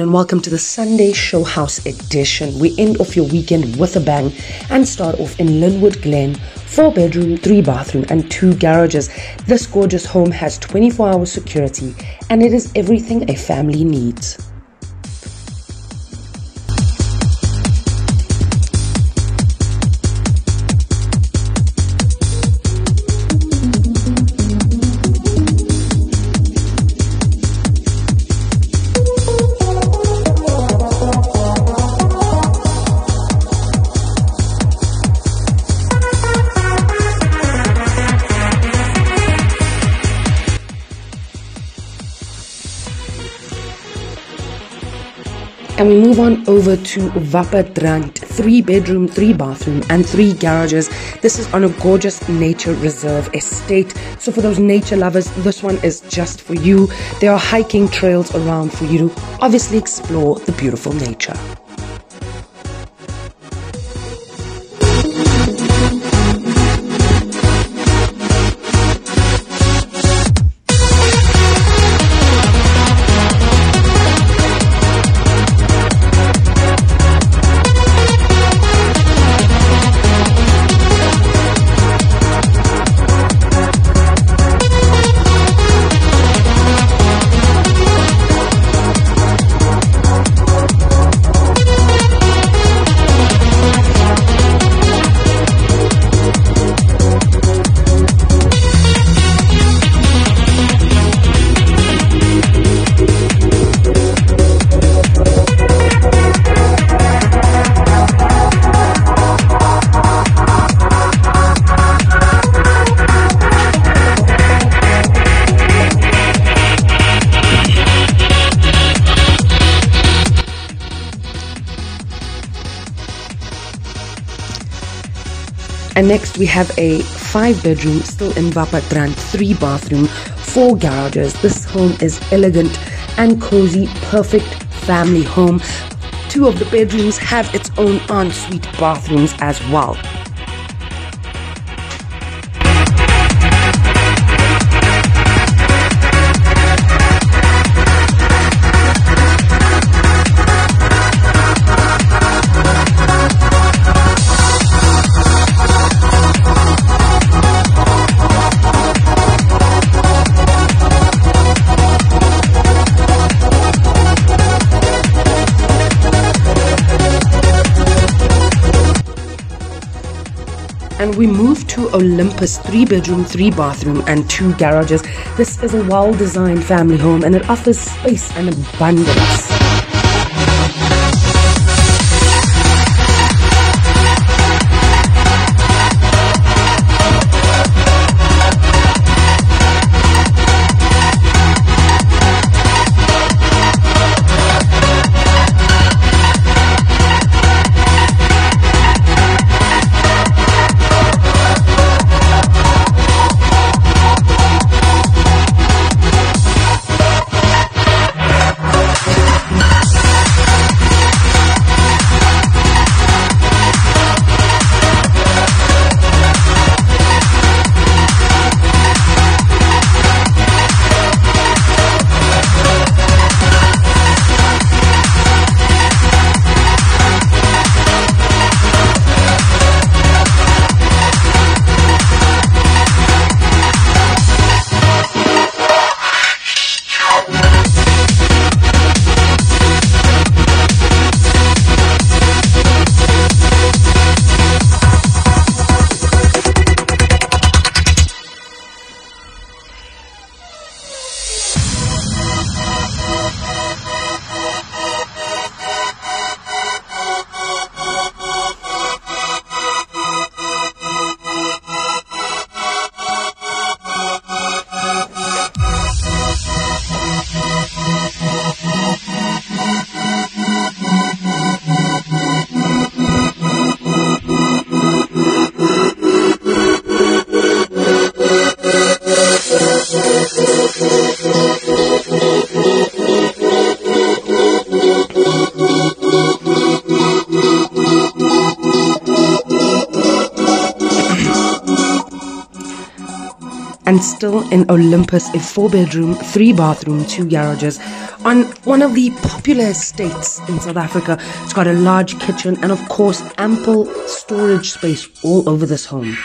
and welcome to the Sunday Show House edition. We end off your weekend with a bang and start off in Linwood Glen, 4-bedroom, 3-bathroom and 2 garages. This gorgeous home has 24-hour security and it is everything a family needs. And we move on over to Waterfall, 3-bedroom, 3-bathroom and 3 garages. This is on a gorgeous nature reserve estate. So for those nature lovers, this one is just for you. There are hiking trails around for you to obviously explore the beautiful nature. And next we have a 5-bedroom, still in Waterfall, 3-bathroom, 4 garages. This home is elegant and cozy, perfect family home. 2 of the bedrooms have its own ensuite bathrooms as well. And we move to Olympus, 3-bedroom, 3-bathroom and 2 garages. This is a well-designed family home and it offers space and abundance. And still in Olympus, a 4-bedroom, 3-bathroom, 2 garages on one of the popular estates in South Africa. It's got a large kitchen and, of course, ample storage space all over this home.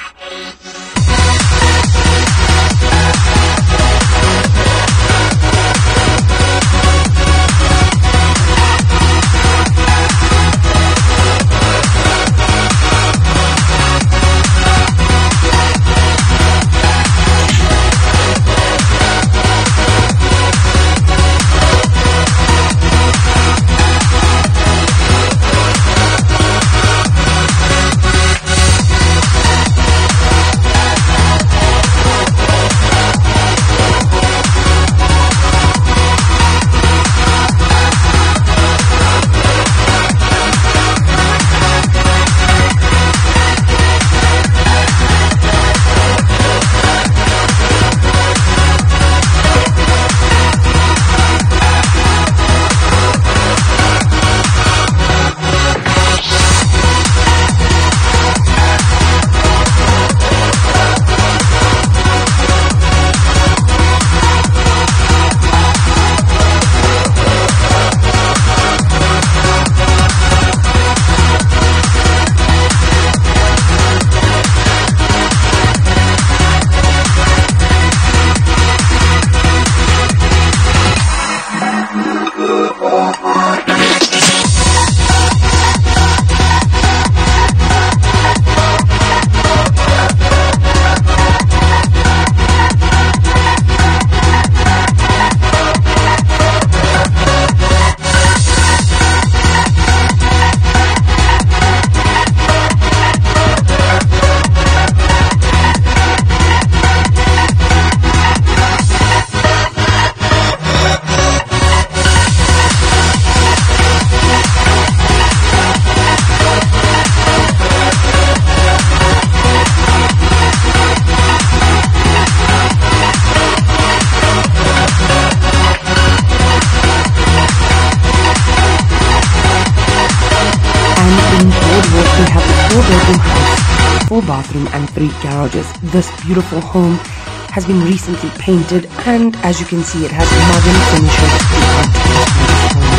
We have a 4-bedroom house, 4-bathroom and 3 garages. This beautiful home has been recently painted, and as you can see, it has modern finishes throughout this home.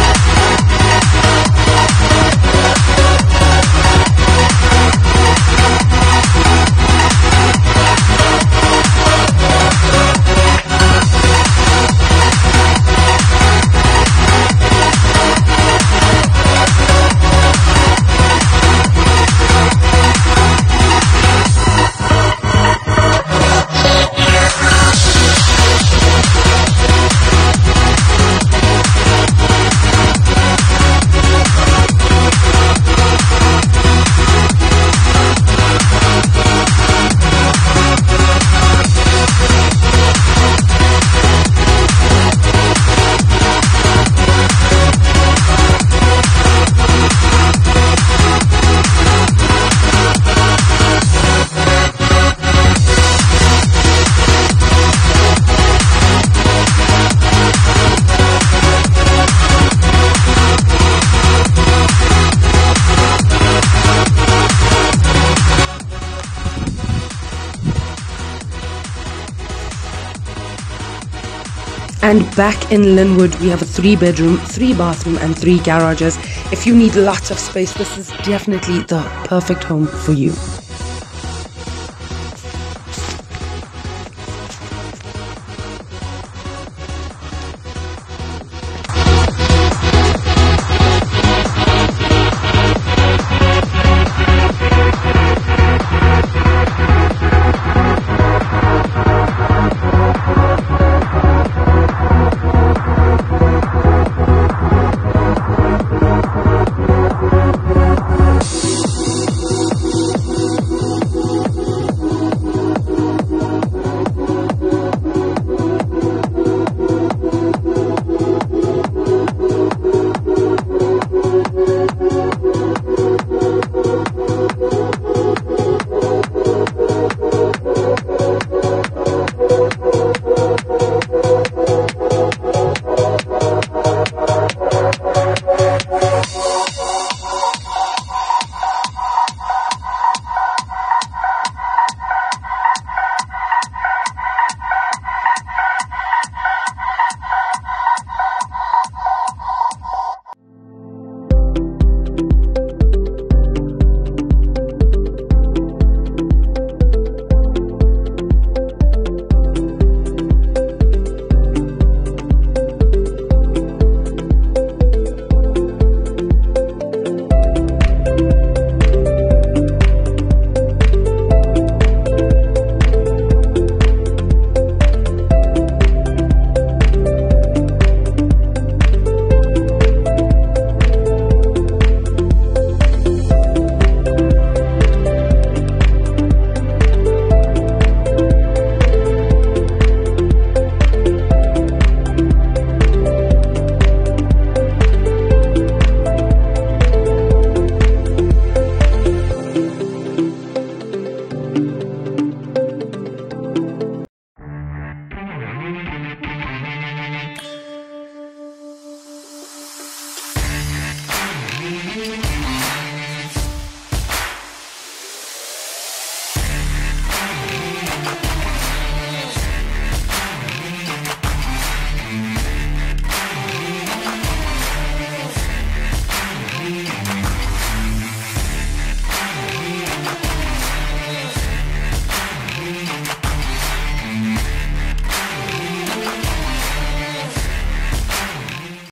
And back in Linwood, we have a 3-bedroom, 3-bathroom and 3 garages. If you need lots of space, this is definitely the perfect home for you.